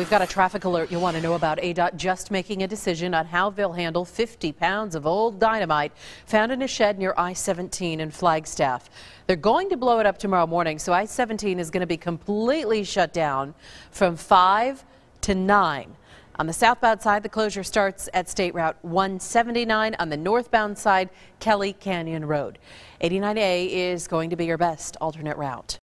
We've got a traffic alert you'll want to know about. ADOT just making a decision on how they'll handle 50 pounds of old dynamite found in a shed near I-17 in Flagstaff. They're going to blow it up tomorrow morning, so I-17 is going to be completely shut down from 5 to 9. On the southbound side, the closure starts at State Route 179. On the northbound side, Kelly Canyon Road. 89A is going to be your best alternate route.